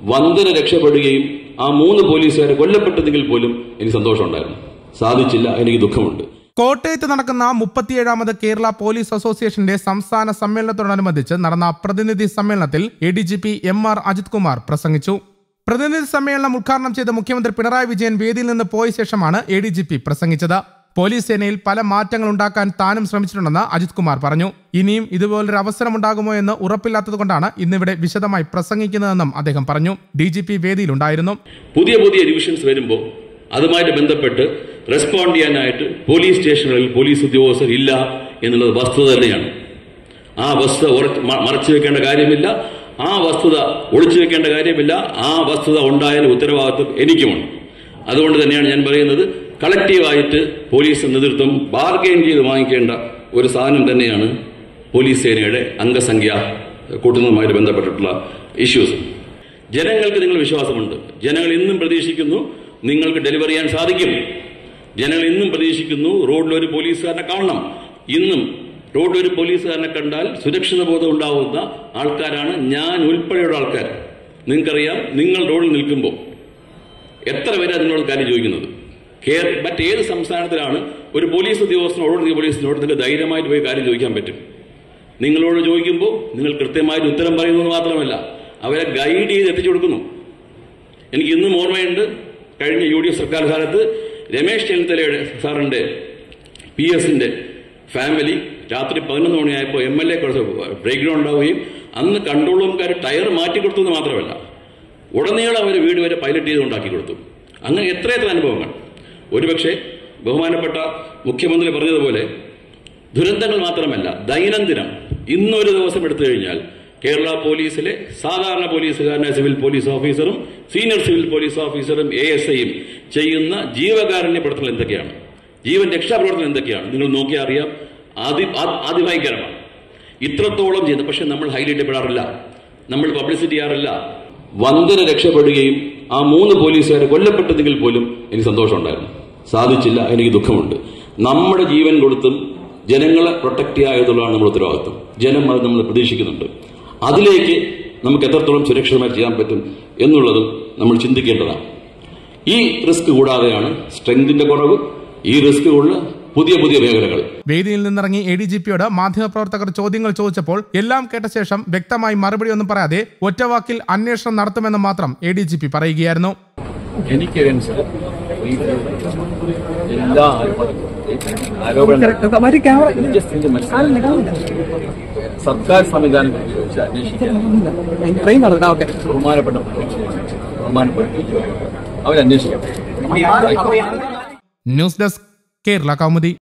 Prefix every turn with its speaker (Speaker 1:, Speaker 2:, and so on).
Speaker 1: വന്ദന രക്ഷപ്പെടുകയും ആ 3 പോലീസുകാരെ കൊല്ലപ്പെട്ടതെങ്കിൽ പോലും എനിക്ക് സന്തോഷമുണ്ടായിരുന്നു. സാധിച്ചില്ല, എനിക്ക് ദുഃഖമുണ്ട്.
Speaker 2: കോട്ടയത്ത് നടക്കുന്ന 37ാമത് കേരള പോലീസ് അസോസിയേഷന്റെ സംസ്ഥാന സമ്മേളനത്തോടനുബന്ധിച്ച് നടന്ന പ്രതിനിധി സമ്മേളനത്തിൽ ADGP MR അജിത് കുമാർ പ്രസംഗിച്ചു. പ്രതിനിധി സമ്മേളനം ഉദ്ഘാടനം ചെയ്ത മുഖ്യമന്ത്രി പിണറായി വിജയൻ വേദിയിൽ നിന്ന് പോയ ശേഷമാണ് ADGP പ്രസംഗിച്ചത്. പോലീസ് സേനയിൽ പല മാറ്റങ്ങൾ ഉണ്ടാക്കാൻ താനും ശ്രമിച്ചിട്ടുണ്ടെന്ന് അജിത് കുമാർ പറഞ്ഞു. ഇനിയും ഇതുപോലൊരു അവസരമുണ്ടാകുമോ എന്ന് ഉറപ്പില്ലാത്തതുകൊണ്ടാണ് ഇന്നിവിടെ വിശദമായി പ്രസംഗിക്കുന്നതെന്നും അദ്ദേഹം പറഞ്ഞു. DGP വേദിയിലുണ്ടായിരുന്നു.
Speaker 1: പുതിയ ഡിവിഷൻസ് വരുമ്പോൾ അതുമായിട്ട് ബന്ധപ്പെട്ട് റെസ്പോണ്ട് ചെയ്യാനായിട്ട് പോലീസ് സ്റ്റേഷനുകളിൽ പോലീസ് ഉദ്യോഗസ്ഥർ ഇല്ല എന്നുള്ളത് വസ്തുത തന്നെയാണ്. ആ വസ്തുത മറച്ചു വെക്കേണ്ട കാര്യമില്ല, ആ വസ്തുത ഒളിച്ചു വെക്കേണ്ട കാര്യമില്ല. ആ വസ്തുത ഉണ്ടായാലും ഉത്തരവാദിത്വം എനിക്കുമുണ്ട്. അതുകൊണ്ട് തന്നെയാണ് ഞാൻ പറയുന്നത്, കളക്റ്റീവായിട്ട് പോലീസ് നേതൃത്വം ബാർഗെയിൻ ചെയ്ത് വാങ്ങിക്കേണ്ട ഒരു സാധനം തന്നെയാണ് പോലീസ് സേനയുടെ അംഗസംഖ്യ കൂട്ടുന്നതുമായിട്ട് ബന്ധപ്പെട്ടിട്ടുള്ള ഇഷ്യൂസ്. ജനങ്ങൾക്ക് നിങ്ങൾ വിശ്വാസമുണ്ട്. ജനങ്ങൾ ഇന്നും പ്രതീക്ഷിക്കുന്നു നിങ്ങൾക്ക് ഡെലിവർ ചെയ്യാൻ സാധിക്കും. ജനങ്ങൾ ഇന്നും പ്രതീക്ഷിക്കുന്നു റോഡിലൊരു പോലീസുകാരനെ കാണണം. ഇന്നും റോഡിലൊരു പോലീസുകാരനെ കണ്ടാൽ സുരക്ഷിത ബോധം ഉണ്ടാവുന്ന ആൾക്കാരാണ് ഞാൻ ഉൾപ്പെടെയുള്ള ആൾക്കാർ. നിങ്ങൾക്കറിയാം, നിങ്ങൾ റോഡിൽ നിൽക്കുമ്പോൾ എത്ര പേരാണ് നിങ്ങളോട് കാര്യം ചോദിക്കുന്നത്. മറ്റേത് സംസ്ഥാനത്തിലാണ് ഒരു പോലീസ് ഉദ്യോഗസ്ഥനോട് നിങ്ങൾക്ക് ധൈര്യമായിട്ട് പോയി കാര്യം ചോദിക്കാൻ പറ്റും? നിങ്ങളോട് ചോദിക്കുമ്പോൾ നിങ്ങൾ കൃത്യമായിട്ട് ഉത്തരം പറയുന്നത് മാത്രമല്ല, അവരെ ഗൈഡ് ചെയ്ത് എത്തിച്ചു കൊടുക്കുന്നു. എനിക്ക് ഇന്നും ഓർമ്മയുണ്ട്, കഴിഞ്ഞ UDF സർക്കാർ കാലത്ത് രമേശ് ചെന്നിത്തലയുടെ സാറിന്റെ PS-ന്റെ ഫാമിലി രാത്രി 11 മണിയായപ്പോൾ MLA കുറച്ച് ബ്രേക്ക് ഡൗൺ ഉണ്ടാവുകയും അന്ന് കൺട്രോൾ റൂംകാർ ടയർ മാറ്റിക്കൊടുത്തു എന്ന് മാത്രമല്ല, ഉടനീളം അവർ വീട് വരെ പൈലറ്റ് ചെയ്ത് ഉണ്ടാക്കി കൊടുത്തു. അങ്ങനെ എത്രയെത്ര അനുഭവങ്ങൾ. ഒരുപക്ഷെ ബഹുമാനപ്പെട്ട മുഖ്യമന്ത്രി പറഞ്ഞതുപോലെ ദുരന്തങ്ങൾ മാത്രമല്ല, ദൈനംദിനം ഇന്നൊരു ദിവസം എടുത്തു കഴിഞ്ഞാൽ കേരള പോലീസിലെ സാധാരണ പോലീസുകാരനെ സിവിൽ പോലീസ് ഓഫീസറും സീനിയർ സിവിൽ പോലീസ് ഓഫീസറും ASIയും ചെയ്യുന്ന ജീവകാരുണ്യ പ്രവർത്തനങ്ങൾ എന്തൊക്കെയാണ്, ജീവൻ രക്ഷാപ്രവർത്തനം എന്തൊക്കെയാണ് നിങ്ങൾ നോക്കിയാൽ അറിയാം. അതിഭയങ്കരമാണ്. ഇത്രത്തോളം ചെയ്യുന്നത്. പക്ഷെ നമ്മൾ ഹൈലൈറ്റ് ചെയ്യപ്പെടാറില്ല, നമ്മൾ പബ്ലിസിറ്റി ചെയ്യാറില്ല. വന്ദന രക്ഷപ്പെടുകയും ആ 3 പോലീസുകാരെ കൊല്ലപ്പെട്ടതെങ്കിൽ പോലും എനിക്ക് സന്തോഷമുണ്ടായിരുന്നു. സാധിച്ചില്ല, എനിക്ക് ദുഃഖമുണ്ട്. നമ്മുടെ ജീവൻ കൊടുത്തും ജനങ്ങളെ പ്രൊട്ടക്ട് ചെയ്യുക എന്നുള്ളതാണ് നമ്മുടെ ഉത്തരവാദിത്വം. ജനം അത് നമ്മൾ പ്രതീക്ഷിക്കുന്നുണ്ട്. അതിലേക്ക് നമുക്ക് എത്രത്തോളം സുരക്ഷിതമായി ചെയ്യാൻ പറ്റും എന്നുള്ളതും നമ്മൾ ചിന്തിക്കേണ്ടതാണ്. ഈ റിസ്ക് കൂടാതെയാണ് സ്ട്രെങ്തിന്റെ കുറവ്, ഈ റിസ്ക് ഉള്ള പുതിയ മേഖലകൾ.
Speaker 2: വേദിയിൽ നിന്നിറങ്ങി ADGPയോട് മാധ്യമപ്രവർത്തകർ ചോദ്യങ്ങൾ ചോദിച്ചപ്പോൾ എല്ലാം കേട്ട ശേഷം വ്യക്തമായി മറുപടി ഒന്നും പറയാതെ ഒറ്റവാക്കിൽ അന്വേഷണം നടത്തുമെന്ന് മാത്രം ADGP പറയുകയായിരുന്നു.
Speaker 1: സർക്കാർ സംവിധാനങ്ങൾ ബഹുമാനപ്പെട്ട അവരന്വേഷിക്കാം.
Speaker 2: News desk, Kerala Kaumudi.